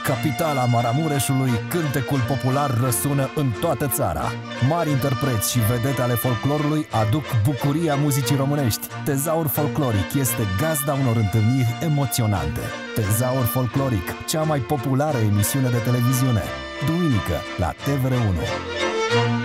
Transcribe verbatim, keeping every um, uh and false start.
capitala Maramureșului, cântecul popular răsună în toată țara. Mari interpreți și vedete ale folclorului aduc bucuria muzicii românești. Tezaur Folcloric este gazda unor întâlniri emoționante. Tezaur Folcloric, cea mai populară emisiune de televiziune. Duminică la T V R unu.